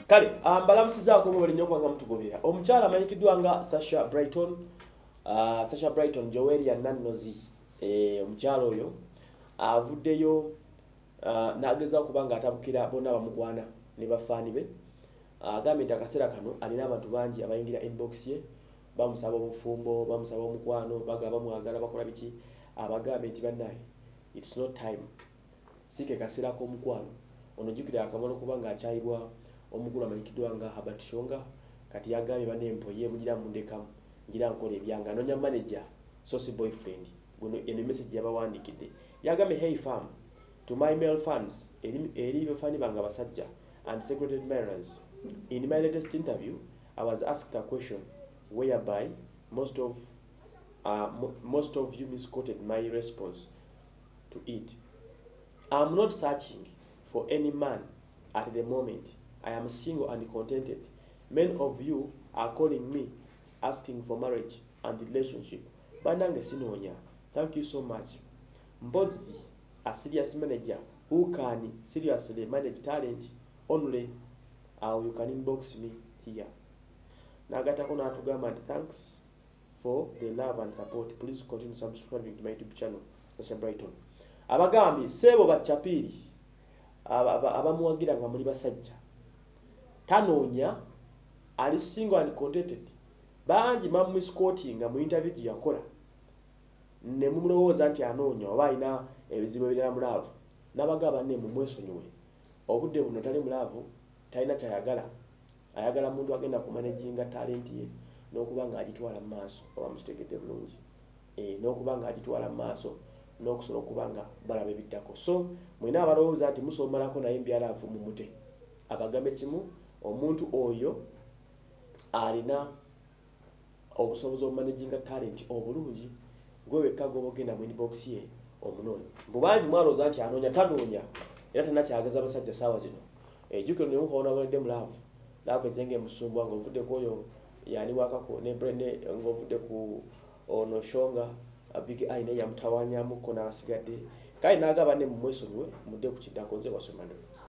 Kale mbalamusizaako mu buli nnyo kwanga mutugobera. Omukyala amanyikiddwa nga Sasaha Brighton, Sasaha Brighton Joelia Nannozi. Omukyala oyo avuddeyo n'agezaako okuba ng'atabukira bonna bamugwana ne bafaani be. Agambye nti akaseera kano alina abantu bangi abayingira inbox ye, bamusaba obufumbo, bamusaba omukwano, bagamba bamwagala, bakola biki. Abagambye nti bannaye, it's not time. Sike kaseera k'omukwano. Ono jjukira akamalo kuba ng'akyayibwa omukulu amanyikiddwa nga Habat Shonga, kati yagambye banempo ye mugira mundekamu, ngira nkola ebyanga, anonya manager, so si boyfriend. Eno message yabawandikidde. Yagambye, hey fam, to my male fans, eri bafani banga basajja and secret admirers. In my latest interview, I was asked a question whereby most of you misquoted my response to it. I'm not searching for any man at the moment. I am single and contented. Many of you are calling me, asking for marriage and relationship. Banange Sinonya, thank you so much. Mbozi, a serious manager who can seriously manage talent only. You can inbox me here. Nagatako natugamba nti thanks for the love and support. Please continue subscribing to my YouTube channel, Sasaha Brighton. Abagambi sebo bachapiri abamuwagira nga muli basajja. Tanoonya ali single and contented. Bangi misquoting nga mu interview gye yakola. Ne mumulowooza nti anoonya oba alina ebizibu ebirala mu laavu. N'abagamba ne mumwesonyiwe. Obudde buno tali mu laavu, talina kyayagala. Ayagala muntu agenda ku managinga talent ye n'okuba ng'agitwala mu maaso oba mukitegedde bulungi. N'okuba ng'agitwala mu maaso n'okusobola okuba nga balaba ebiddako. So mwina abalowooza nti musomalako naye mbyalaavu mumute. Abagambe kimu, omuntu oyo alina obusobozi obumanaginga talent obulungi gwe wekka gobogenda mu inbox ye omunoonya. Bubangi mwalowooza nti anoonya, tanoonya era tannakyageza abasajja saawa zino. Jjukira ne mukaona abadde mu laavu. Laavu ezenge musumbwa ng'ovudde ku oyo yani wakako ne Brene ng'ovudde ku ono Shonga abigi ayina yamutawanyamuko n'abasigadde. Kale n'agamba ne mumwesonyiwe mudde ku kiddako nze wasomane.